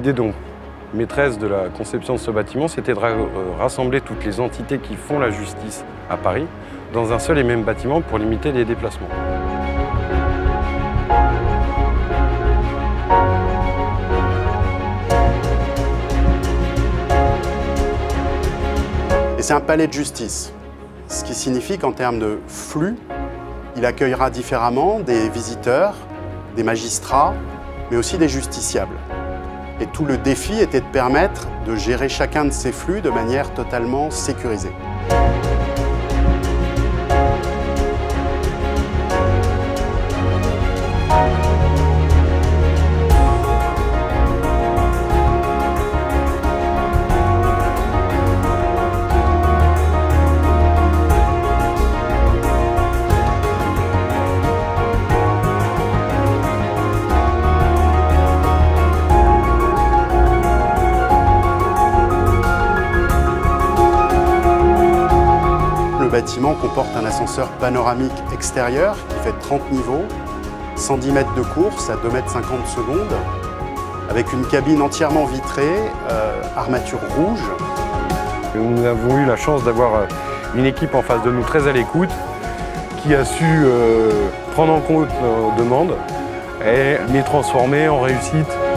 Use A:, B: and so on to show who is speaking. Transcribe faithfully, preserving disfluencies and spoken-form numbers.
A: L'idée donc maîtresse de la conception de ce bâtiment, c'était de rassembler toutes les entités qui font la justice à Paris dans un seul et même bâtiment pour limiter les déplacements.
B: Et c'est un palais de justice, ce qui signifie qu'en termes de flux, il accueillera différemment des visiteurs, des magistrats, mais aussi des justiciables. Et tout le défi était de permettre de gérer chacun de ces flux de manière totalement sécurisée. Le bâtiment comporte un ascenseur panoramique extérieur qui fait trente niveaux, cent dix mètres de course à deux mètres cinquante secondes, avec une cabine entièrement vitrée, euh, armature rouge.
A: Nous avons eu la chance d'avoir une équipe en face de nous très à l'écoute, qui a su euh, prendre en compte nos demandes et les transformer en réussite.